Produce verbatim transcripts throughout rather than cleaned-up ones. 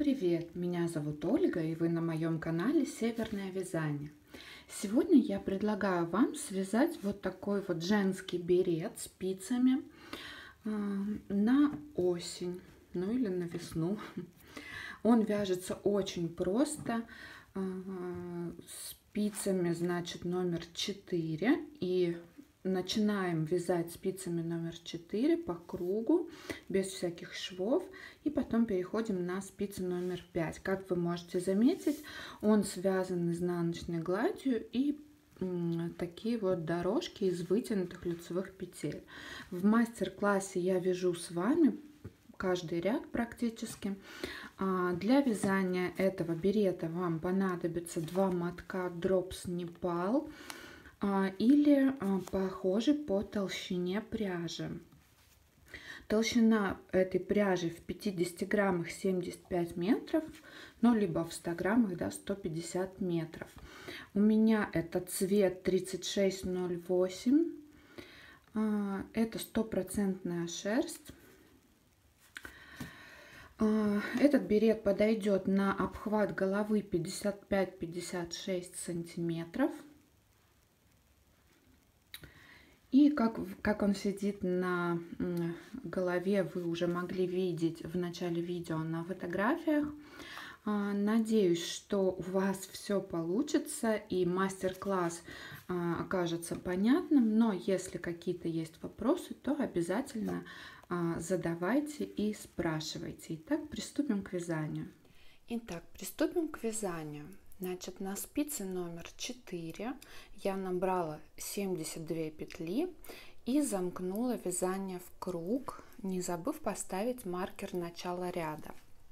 привет! Меня зовут Ольга, и вы на моем канале Северное вязание. Сегодня я предлагаю вам связать вот такой вот женский берет спицами э, на осень, ну или на весну. Он вяжется очень просто, э, спицами, значит, номер четыре, и начинаем вязать спицами номер четыре по кругу, без всяких швов, и потом переходим на спицы номер пять. Как вы можете заметить, он связан изнаночной гладью и такие вот дорожки из вытянутых лицевых петель. В мастер-классе я вяжу с вами каждый ряд практически. Для вязания этого берета вам понадобится два мотка Drops Nepal или похожий по толщине пряжи. Толщина этой пряжи в пятидесяти граммах семьдесят пять метров, ну либо в ста граммах, да, сто пятьдесят метров. У меня это цвет тридцать шесть ноль восемь, это стопроцентная шерсть. Этот берет подойдет на обхват головы пятьдесят пять — пятьдесят шесть сантиметров. И как, как он сидит на голове, вы уже могли видеть в начале видео на фотографиях. Надеюсь, что у вас все получится и мастер-класс окажется понятным. Но если какие-то есть вопросы, то обязательно задавайте и спрашивайте. Итак, приступим к вязанию. Итак, приступим к вязанию. Значит, на спице номер четыре я набрала семьдесят две петли и замкнула вязание в круг, не забыв поставить маркер начала ряда.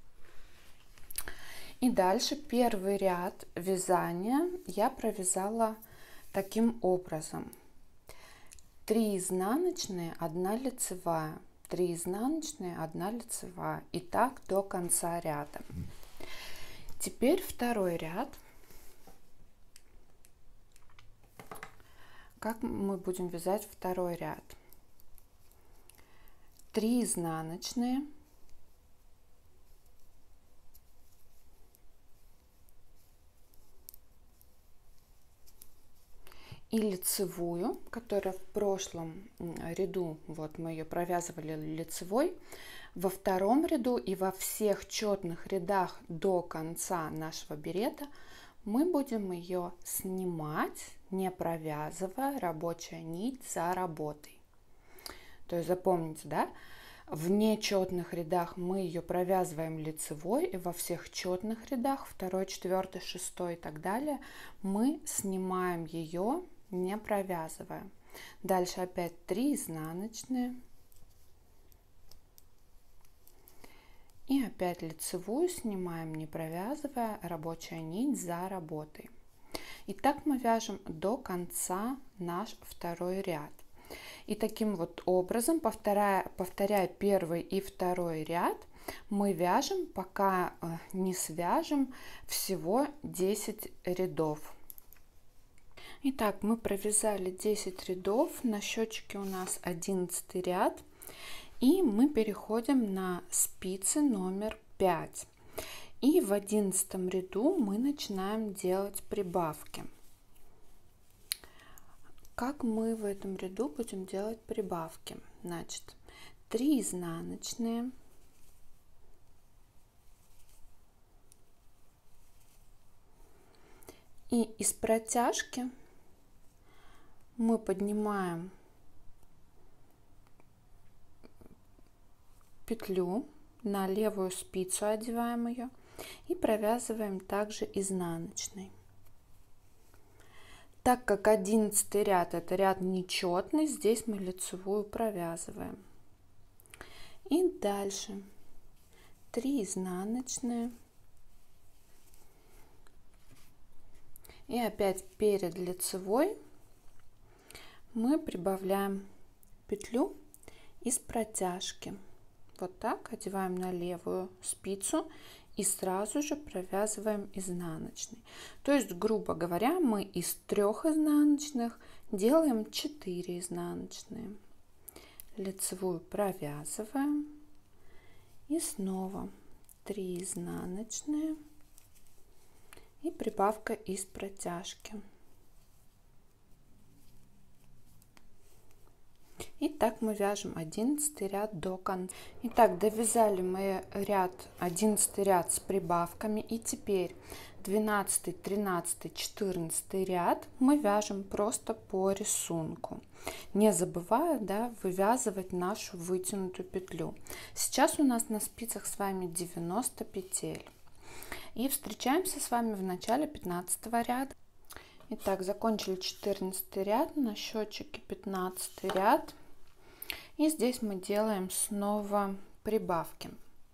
И дальше первый ряд вязания я провязала таким образом: три изнаночные, одна лицевая, три изнаночные, одна лицевая, и так до конца ряда. Теперь второй ряд. Как мы будем вязать второй ряд? три изнаночные, и лицевую, которая в прошлом ряду, вот мы ее провязывали лицевой. Во втором ряду и во всех четных рядах до конца нашего берета мы будем ее снимать, не провязывая, рабочая нить за работой. То есть запомните, да, в нечетных рядах мы ее провязываем лицевой, и во всех четных рядах, второй, четвертый, шестой и так далее, мы снимаем ее, не провязывая. Дальше опять три изнаночные. И опять лицевую снимаем, не провязывая, рабочая нить за работой. И так мы вяжем до конца наш второй ряд. И таким вот образом, повторяя, повторяя первый и второй ряд, мы вяжем, пока не свяжем всего десять рядов. Итак, мы провязали десять рядов, на счетчике у нас одиннадцатый ряд. И мы переходим на спицы номер пять. И в одиннадцатом ряду мы начинаем делать прибавки. Как мы в этом ряду будем делать прибавки? Значит, три изнаночные, и из протяжки мы поднимаем петлю на левую спицу, одеваем ее и провязываем также изнаночной. Так как одиннадцатый ряд это ряд нечетный, здесь мы лицевую провязываем. И дальше три изнаночные, и опять перед лицевой мы прибавляем петлю из протяжки. Вот так одеваем на левую спицу и сразу же провязываем изнаночный. То есть, грубо говоря, мы из трех изнаночных делаем четыре изнаночные. Лицевую провязываем и снова три изнаночные и прибавка из протяжки. И так мы вяжем одиннадцатый ряд до конца. Итак, довязали мы ряд, одиннадцатый ряд с прибавками, и теперь двенадцатый, тринадцатый, четырнадцатый ряд мы вяжем просто по рисунку, не забывая, да, вывязывать нашу вытянутую петлю. Сейчас у нас на спицах с вами девяносто петель, и встречаемся с вами в начале пятнадцатого ряда. Итак, закончили четырнадцатый ряд, на счетчике пятнадцатый ряд, и здесь мы делаем снова прибавки.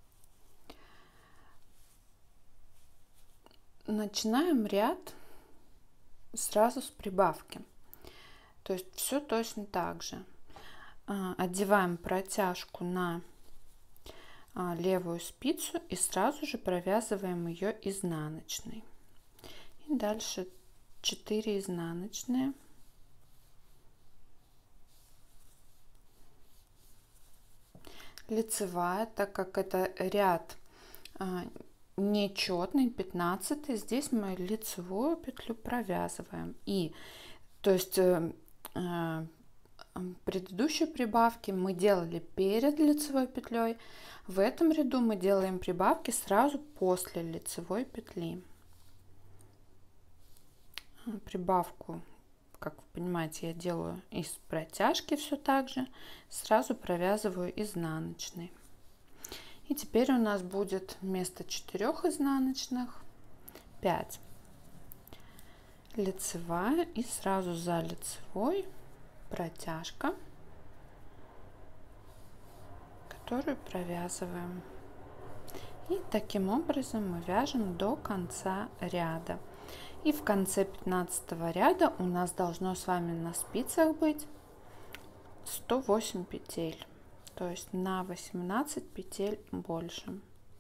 Начинаем ряд сразу с прибавки, то есть все точно так же. Одеваем протяжку на левую спицу и сразу же провязываем ее изнаночной. И дальше четыре изнаночные, лицевая, так как это ряд нечетный, пятнадцатый, здесь мы лицевую петлю провязываем. И то есть э, э, предыдущие прибавки мы делали перед лицевой петлей, в этом ряду мы делаем прибавки сразу после лицевой петли. Прибавку, как вы понимаете, я делаю из протяжки все так же, сразу провязываю изнаночной. И теперь у нас будет вместо четырёх изнаночных пять. Лицевая и сразу за лицевой протяжка, которую провязываем. И таким образом мы вяжем до конца ряда. И в конце пятнадцатого ряда у нас должно с вами на спицах быть сто восемь петель. То есть на восемнадцать петель больше.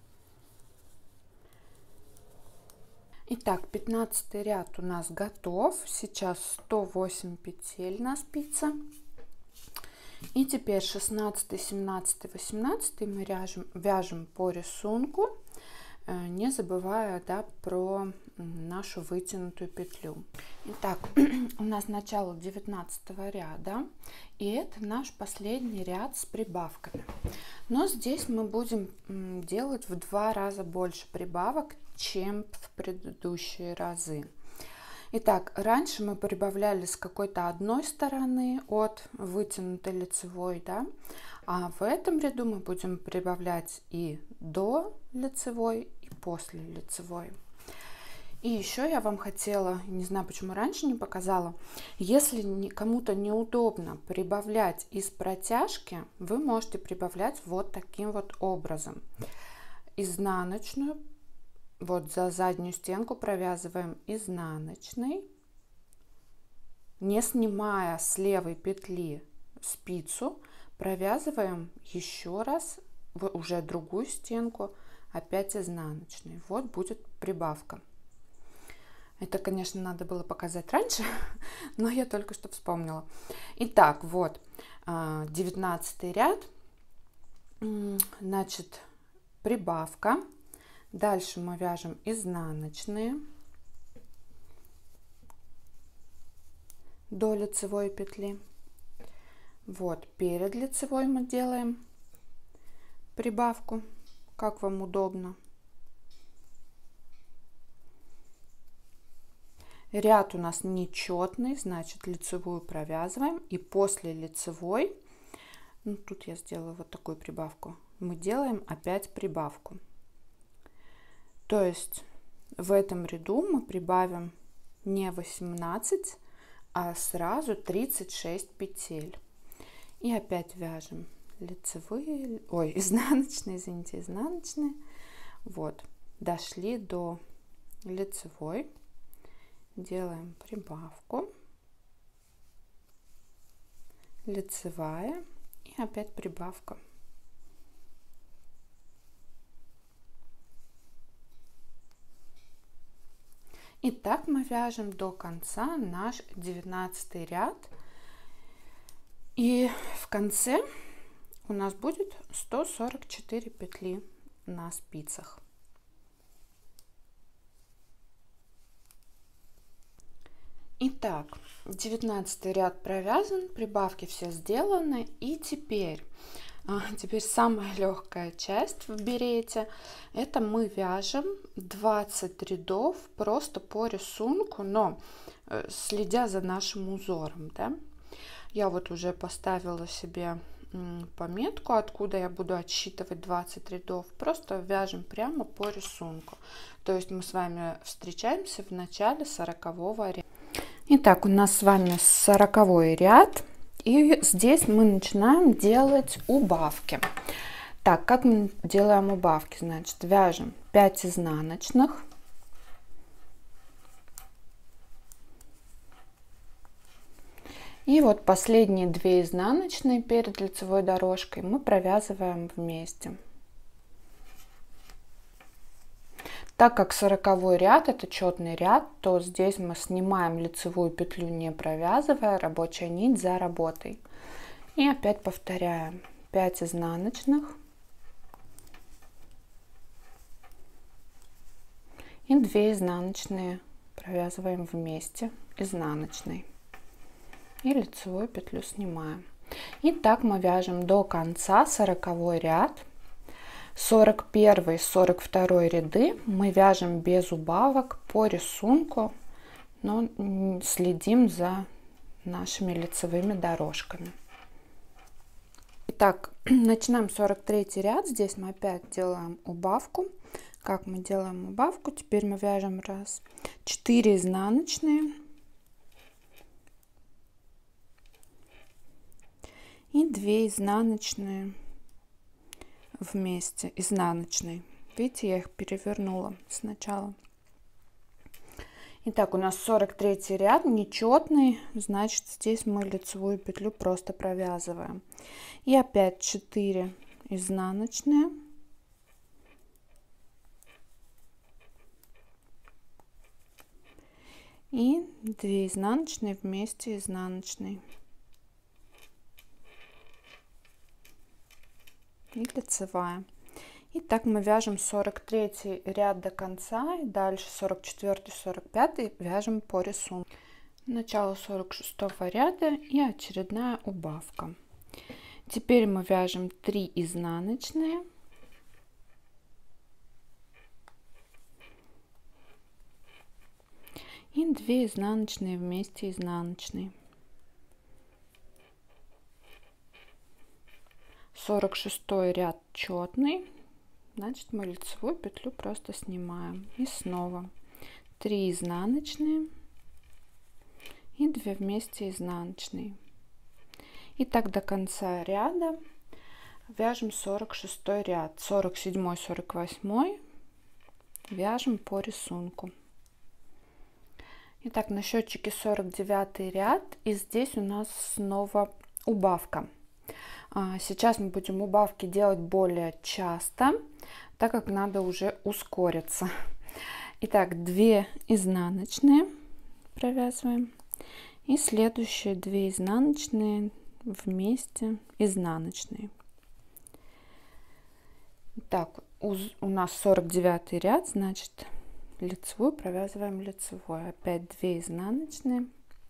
Итак, пятнадцатый ряд у нас готов. Сейчас сто восемь петель на спице. И теперь шестнадцатый, семнадцатый, восемнадцатый мы вяжем, вяжем по рисунку, не забывая, да, про нашу вытянутую петлю. Итак, у нас начало девятнадцатого ряда, и это наш последний ряд с прибавками. Но здесь мы будем делать в два раза больше прибавок, чем в предыдущие разы. Итак, раньше мы прибавляли с какой-то одной стороны от вытянутой лицевой, да, а в этом ряду мы будем прибавлять и до лицевой, и после лицевой. И еще я вам хотела, не знаю, почему раньше не показала, если кому-то неудобно прибавлять из протяжки, вы можете прибавлять вот таким вот образом. Изнаночную, вот за заднюю стенку провязываем изнаночной, не снимая с левой петли спицу, провязываем еще раз в уже другую стенку, опять изнаночной. Вот будет прибавка. Это, конечно, надо было показать раньше, но я только что вспомнила. Итак, вот девятнадцатый ряд, значит, прибавка. Дальше мы вяжем изнаночные до лицевой петли. Вот перед лицевой мы делаем прибавку, как вам удобно. Ряд у нас нечетный, значит, лицевую провязываем, и после лицевой, ну, тут я сделаю вот такую прибавку, мы делаем опять прибавку. То есть в этом ряду мы прибавим не восемнадцать, а сразу тридцать шесть петель. И опять вяжем лицевые, ой, изнаночные, извините, изнаночные. Вот, дошли до лицевой, делаем прибавку, лицевая и опять прибавка. И так мы вяжем до конца наш девятнадцатый ряд. И в конце у нас будет сто сорок четыре петли. на спицах. Итак, девятнадцатый ряд провязан, прибавки все сделаны, и теперь, а, теперь самая легкая часть в берете. Это мы вяжем двадцать рядов просто по рисунку, но э, следя за нашим узором, да? Я вот уже поставила себе м, пометку, откуда я буду отсчитывать двадцать рядов. Просто вяжем прямо по рисунку. То есть мы с вами встречаемся в начале сорокового ряда. Итак, у нас с вами сороковой ряд, и здесь мы начинаем делать убавки. Так, как мы делаем убавки? Значит, вяжем пять изнаночных, и вот последние две изнаночные перед лицевой дорожкой мы провязываем вместе. Так как сороковой ряд это четный ряд, то здесь мы снимаем лицевую петлю, не провязывая, рабочая нить за работой. И опять повторяем пять изнаночных и две изнаночные провязываем вместе изнаночной и лицевую петлю снимаем. И так мы вяжем до конца сороковой ряд. сорок первый сорок второй ряды мы вяжем без убавок по рисунку, но следим за нашими лицевыми дорожками. Итак, начинаем сорок третий ряд. Здесь мы опять делаем убавку. Как мы делаем убавку? Теперь мы вяжем раз четыре изнаночные и две изнаночные вместе, изнаночной. Видите, я их перевернула сначала. Итак, у нас сорок третий ряд, нечетный, значит здесь мы лицевую петлю просто провязываем. И опять четыре изнаночные. И две изнаночные вместе изнаночной. И лицевая. И так мы вяжем сорок третий ряд до конца, и дальше сорок четвёртый сорок пятый вяжем по рисунку. Начало сорок шестого ряда и очередная убавка. Теперь мы вяжем три изнаночные и две изнаночные вместе изнаночной. сорок шестой ряд четный, значит мы лицевую петлю просто снимаем. И снова три изнаночные и две вместе изнаночные. И так до конца ряда вяжем сорок шестой ряд. сорок седьмой сорок восьмой вяжем по рисунку. Итак, на счетчике сорок девятый ряд, и здесь у нас снова убавка. Сейчас мы будем убавки делать более часто, так как надо уже ускориться. Итак, две изнаночные провязываем и следующие две изнаночные вместе изнаночные. Так, у, у нас сорок девятый ряд, значит лицевую провязываем лицевой. Опять две изнаночные.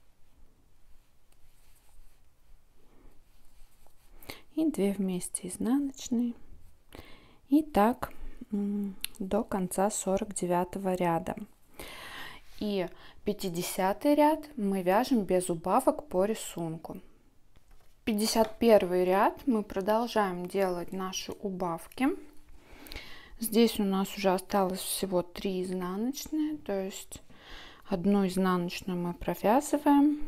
И две вместе изнаночные. И так до конца сорок девятого ряда. И пятидесятый ряд мы вяжем без убавок по рисунку. пятьдесят первый ряд мы продолжаем делать наши убавки. Здесь у нас уже осталось всего три изнаночные, то есть одну изнаночную мы провязываем,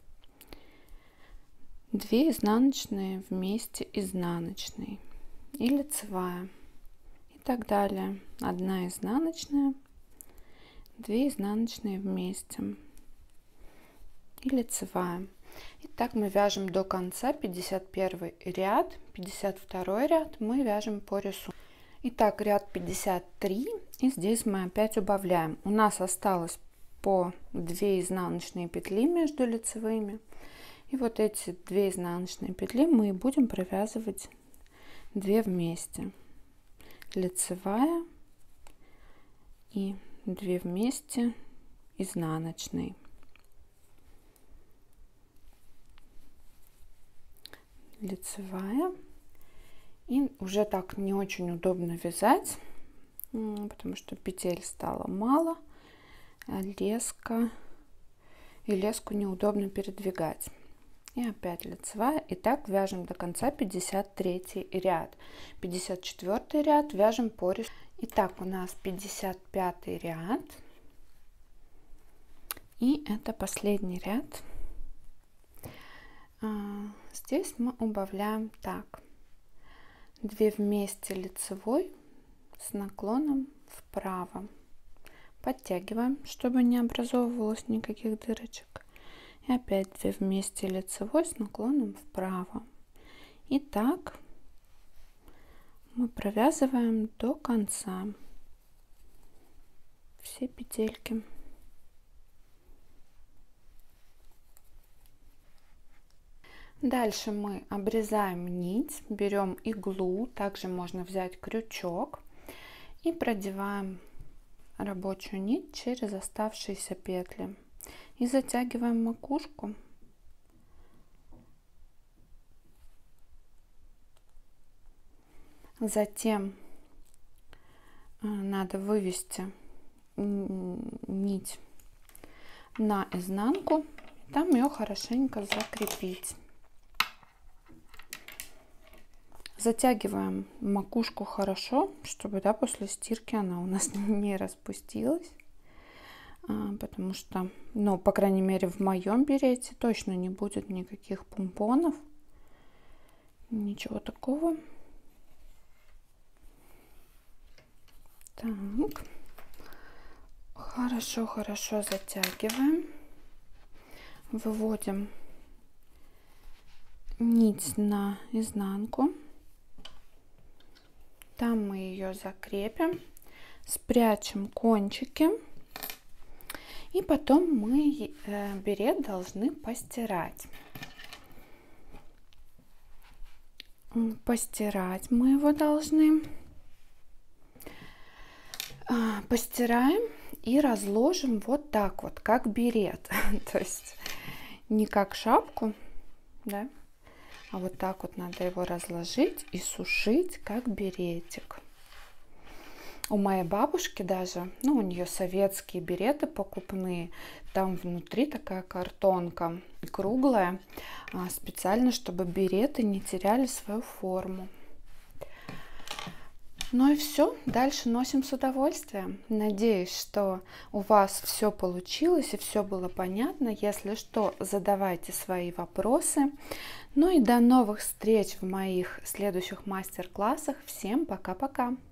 две изнаночные вместе изнаночной и лицевая, и так далее. Одна изнаночная, две изнаночные вместе и лицевая. И так мы вяжем до конца пятьдесят первый ряд. Пятьдесят второй ряд мы вяжем по рисунку. Итак, ряд пятьдесят три, и здесь мы опять убавляем. У нас осталось по две изнаночные петли между лицевыми. И вот эти две изнаночные петли мы будем провязывать две вместе. лицевая и две вместе изнаночной. Лицевая. И уже так не очень удобно вязать, потому что петель стало мало, а леска и леску неудобно передвигать. И опять лицевая. И так вяжем до конца пятьдесят третий ряд. пятьдесят четвёртый ряд вяжем по рисунку. Итак, у нас пятьдесят пятый ряд. И это последний ряд. Здесь мы убавляем так: две вместе лицевой с наклоном вправо, подтягиваем, чтобы не образовывалось никаких дырочек, и опять две вместе лицевой с наклоном вправо. И так мы провязываем до конца все петельки. Дальше мы обрезаем нить, берем иглу, также можно взять крючок, и продеваем рабочую нить через оставшиеся петли и затягиваем макушку. Затем надо вывести нить на изнанку, там ее хорошенько закрепить. Затягиваем макушку хорошо, чтобы, да, после стирки она у нас не распустилась, потому что, ну, по крайней мере, в моем берете точно не будет никаких помпонов, ничего такого. Так, хорошо, хорошо затягиваем, выводим нить на изнанку. Там мы ее закрепим, спрячем кончики, и потом мы берет должны постирать. Постирать мы его должны. Постираем и разложим вот так вот, как берет. То есть не как шапку, да? А вот так вот надо его разложить и сушить, как беретик. У моей бабушки даже, ну, у нее советские береты покупные, там внутри такая картонка круглая, специально, чтобы береты не теряли свою форму. Ну и все, дальше носим с удовольствием. Надеюсь, что у вас все получилось и все было понятно. Если что, задавайте свои вопросы. Ну и до новых встреч в моих следующих мастер-классах. Всем пока-пока!